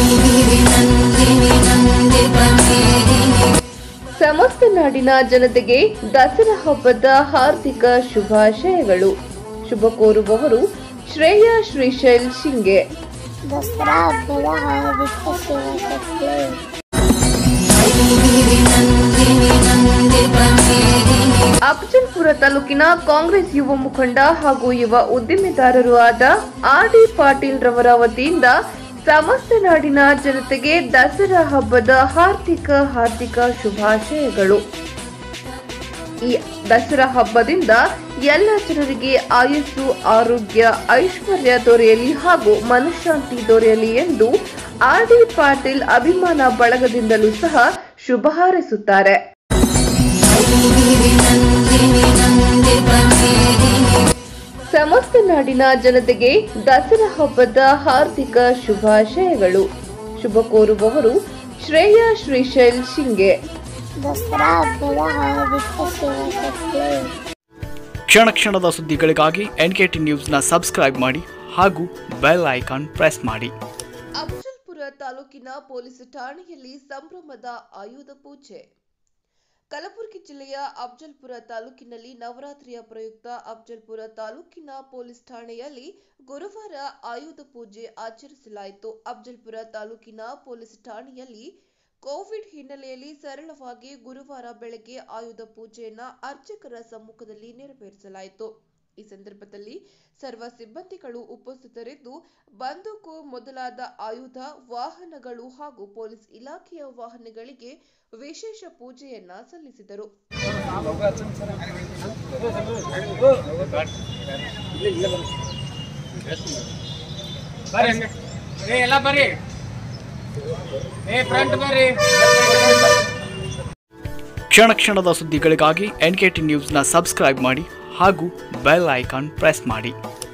ಸಮಸ್ತ ನಾಡಿನ ಜನತೆಗೆ ದಸರಾ ಹಬ್ಬದ ಹಾರ್ದಿಕ ಶುಭಾಶಯಗಳು. ಶುಭ ಕೋರುವವರು ಶ್ರೇಯಾ ಶ್ರೀಶೈಲ್ ಶಿಂಗೆ. ದಸರಾ ಹಬ್ಬದ ಹಾರ್ದಿಕ ಶುಭಾಶಯಗಳು. ಅಫಜಲ್ಪುರ ತಾಲೂಕಿನ ಕಾಂಗ್ರೆಸ್ ಯುವ ಮುಖಂಡ ಹಾಗೂ ಯುವ ಉದ್ದಿಮೆದಾರರು ಆದ ಆರ್.ಡಿ. ಪಾಟೀಲ್ ರವರ ವತಿಯಿಂದ ಸಮಸ್ತ ನಾಡಿನ ಜನತೆಗೆ ದಸರಾ ಹಬ್ಬದ ಹಾರ್ದಿಕ ಶುಭಾಶಯಗಳು. ಈ ದಸರಾ ಹಬ್ಬದಿಂದ ಎಲ್ಲ ಜನರಿಗೆ ಆಯುಸ್ಸು, ಆರೋಗ್ಯ, ಐಶ್ವರ್ಯ ದೊರೆಯಲಿ ಹಾಗೂ ಮನಃಶಾಂತಿ ದೊರೆಯಲಿ ಎಂದು ಆರ್.ಡಿ. ಪಾಟೀಲ್ ಅಭಿಮಾನ ಬಳಗದಿಂದಲೂ ಸಹ ಶುಭ ಹಾರೈಸುತ್ತಾರೆ. ಸಮಸ್ತ ನಾಡಿನ ಜನತೆಗೆ ದಸರಾ ಹಬ್ಬದ ಹಾರ್ದಿಕ ಶುಭಾಶಯಗಳು. ಶುಭ ಕೋರುವವರು ಶ್ರೇಯಾ ಶ್ರೀಶೈಲ್ ಶಿಂಗೆ. ದಸರಾ ಹಬ್ಬದ ಹಾರ್ದಿಕ ಶುಭಾಶಯಗಳು. ಕ್ಷಣ ಕ್ಷಣದ ಸುದ್ದಿಗಳಿಗಾಗಿ NKT ನ್ಯೂಸ್ನ ಸಬ್ಸ್ಕ್ರೈಬ್ ಮಾಡಿ ಹಾಗೂ ಬೆಲ್ ಐಕಾನ್ ಪ್ರೆಸ್ ಮಾಡಿ. ಅಫಜಲ್ಪುರ ತಾಲೂಕಿನ ಪೊಲೀಸ್ ಠಾಣೆಯಲ್ಲಿ ಸಂಭ್ರಮದ ಆಯುಧ ಪೂಜೆ. ಕಲಬುರಗಿ ಜಿಲ್ಲೆಯ ಅಫಜಲ್ಪುರ ತಾಲೂಕಿನಲ್ಲಿ ನವರಾತ್ರಿಯ ಪ್ರಯುಕ್ತ ಅಫಜಲ್ಪುರ ತಾಲೂಕಿನ ಪೊಲೀಸ್ ಠಾಣೆಯಲ್ಲಿ ಗುರುವಾರ ಆಯುಧ ಪೂಜೆ ಆಚರಿಸಲಾಯಿತು. ಅಫಜಲ್ಪುರ ತಾಲೂಕಿನ ಪೊಲೀಸ್ ಠಾಣೆಯಲ್ಲಿ ಕೋವಿಡ್ ಹಿನ್ನೆಲೆಯಲ್ಲಿ ಸರಳವಾಗಿ ಗುರುವಾರ ಬೆಳಗ್ಗೆ ಆಯುಧ ಪೂಜೆಯನ್ನ ಅರ್ಚಕರ ಸಮ್ಮುಖದಲ್ಲಿ ನೆರವೇರಿಸಲಾಯಿತು. ಈ ಸಂದರ್ಭದಲ್ಲಿ ಸರ್ವ ಸಿಬ್ಬಂದಿಗಳು ಉಪಸ್ಥಿತರಿದ್ದು ಬಂದೂಕು ಮೊದಲಾದ ಆಯುಧ, ವಾಹನಗಳು ಹಾಗೂ ಪೊಲೀಸ್ ಇಲಾಖೆಯ ವಾಹನಗಳಿಗೆ ವಿಶೇಷ ಪೂಜೆಯನ್ನ ಸಲ್ಲಿಸಿದರು. ಕ್ಷಣ ಕ್ಷಣದ ಸುದ್ದಿಗಳಿಗಾಗಿ NKT ನ್ಯೂಸ್ನ ಸಬ್ಸ್ಕ್ರೈಬ್ ಮಾಡಿ ಹಾಗೂ ಬೆಲ್ ಐಕಾನ್ ಪ್ರೆಸ್ ಮಾಡಿ.